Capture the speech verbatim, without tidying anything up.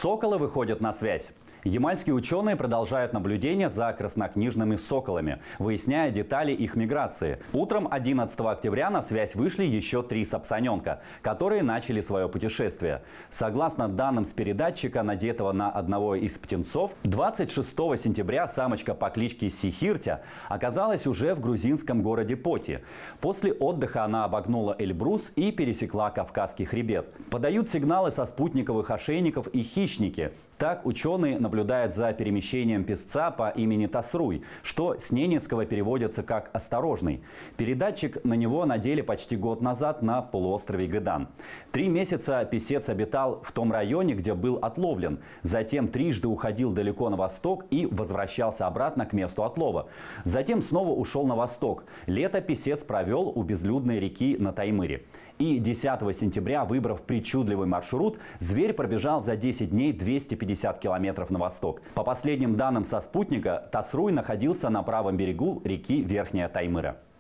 Соколы выходят на связь. Ямальские ученые продолжают наблюдение за краснокнижными соколами, выясняя детали их миграции. Утром одиннадцатого октября на связь вышли еще три сапсаненка, которые начали свое путешествие. Согласно данным с передатчика, надетого на одного из птенцов, двадцать шестого сентября самочка по кличке Сихиртя оказалась уже в грузинском городе Поти. После отдыха она обогнула Эльбрус и пересекла Кавказский хребет. Подают сигналы со спутниковых ошейников и хищники. Так ученые наблюдают за перемещением песца по имени Тасруй, что с ненецкого переводится как «осторожный». Передатчик на него надели почти год назад на полуострове Гыдан. Три месяца песец обитал в том районе, где был отловлен. Затем трижды уходил далеко на восток и возвращался обратно к месту отлова. Затем снова ушел на восток. Лето песец провел у безлюдной реки на Таймыре. И десятого сентября, выбрав причудливый маршрут, зверь пробежал за десять дней двести пятьдесят километров на восток. По последним данным со спутника, Тасруй находился на правом берегу реки Верхняя Таймыра.